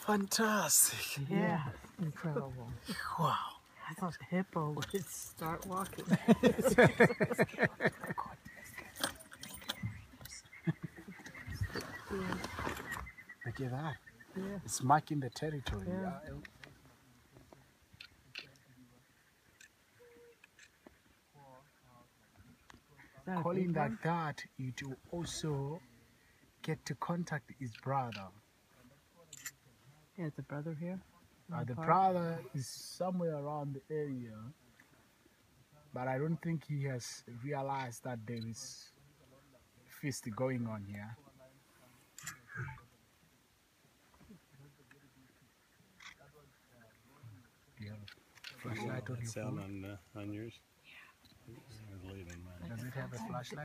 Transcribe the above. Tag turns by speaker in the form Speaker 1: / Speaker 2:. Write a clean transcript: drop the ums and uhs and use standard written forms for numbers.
Speaker 1: fantastic.
Speaker 2: Yeah, incredible.
Speaker 1: Wow.
Speaker 2: I thought the hippo would start walking.
Speaker 1: Look at that.
Speaker 2: Yeah.
Speaker 1: It's marking the territory.
Speaker 2: Yeah. Is that a
Speaker 1: Calling
Speaker 2: big one?
Speaker 1: like that, it will also get to contact his brother.
Speaker 2: Yeah, is the brother here? in
Speaker 1: The
Speaker 2: park?
Speaker 1: brother is somewhere around the area, but I don't think he has realized that there is feast going on here. Do you have a flashlight on your phone?
Speaker 3: On yours? Yeah. Late on mine.
Speaker 1: Does it have a flashlight?